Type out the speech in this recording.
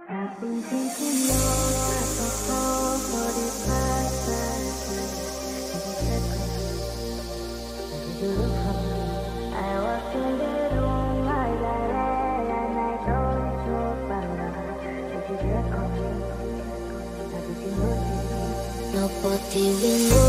I've been thinking more apropos for the past 5 years. Did you look for me? I walked in the room, I lied, and I told you, Banga. Did you check on me? Did you notice me? Nobody will know.